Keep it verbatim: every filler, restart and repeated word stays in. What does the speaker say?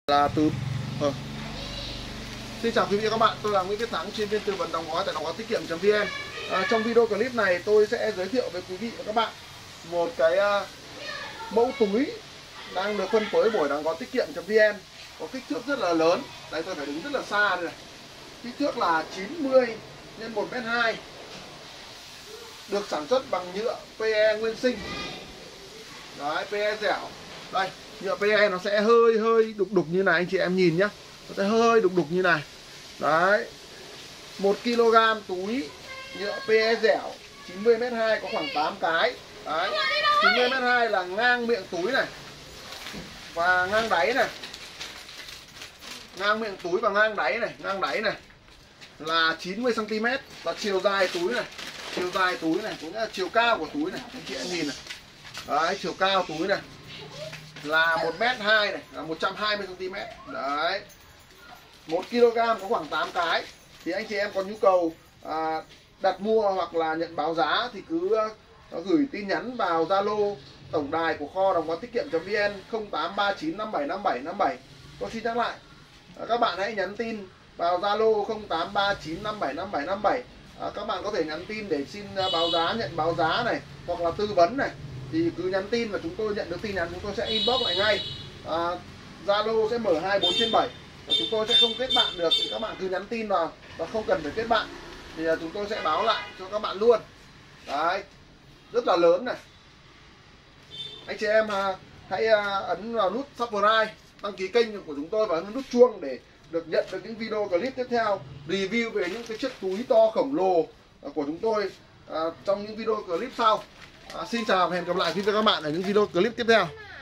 Là từ ờ. Xin chào quý vị và các bạn, tôi là Nguyễn Viết Thắng, chuyên viên tư vấn đóng gói tại đóng gói tiết kiệm chấm vn. À, trong video clip này tôi sẽ giới thiệu với quý vị và các bạn một cái uh, mẫu túi đang được phân phối bởi đóng gói tiết kiệm chấm vn, có kích thước rất là lớn. Đây, tôi phải đứng rất là xa đây này. Kích thước là chín mươi nhân một mét hai, được sản xuất bằng nhựa pê e nguyên sinh. Đấy, pê e dẻo. Đây, nhựa pê e nó sẽ hơi hơi đục đục như này, anh chị em nhìn nhá. Nó sẽ hơi đục đục như này. Đấy, một ki lô gam túi nhựa pê e dẻo chín mươi mét hai có khoảng tám cái. Đấy, chín mươi mét hai là ngang miệng túi này và ngang đáy này. Ngang miệng túi và ngang đáy này, ngang đáy này là chín mươi xăng ti mét. Và chiều dài túi này, chiều dài túi này cũng là chiều cao của túi này, anh chị em nhìn này. Đấy, chiều cao túi này là một mét hai này, là một trăm hai mươi xăng ti mét. Đấy, một ki lô gam có khoảng tám cái. Thì anh chị em có nhu cầu à, đặt mua hoặc là nhận báo giá thì cứ à, gửi tin nhắn vào Zalo tổng đài của kho đóng gói tiết kiệm chấm vn không tám ba chín năm bảy năm bảy năm bảy. Tôi xin nhắc lại, à, các bạn hãy nhắn tin vào Zalo không tám ba chín năm bảy năm bảy năm bảy. à, Các bạn có thể nhắn tin để xin báo giá, nhận báo giá này, hoặc là tư vấn này. Thì cứ nhắn tin và chúng tôi nhận được tin nhắn chúng tôi sẽ inbox lại ngay. à, Zalo sẽ mở hai mươi bốn trên bảy. Chúng tôi sẽ không kết bạn được thì các bạn cứ nhắn tin vào và không cần phải kết bạn thì chúng tôi sẽ báo lại cho các bạn luôn. Đấy, rất là lớn này. Anh chị em hãy ấn vào nút subscribe, đăng ký kênh của chúng tôi và ấn nút chuông để được nhận được những video clip tiếp theo review về những cái chiếc túi to khổng lồ của chúng tôi trong những video clip sau. À, xin chào và hẹn gặp lại quý vị và các bạn ở những video clip tiếp theo.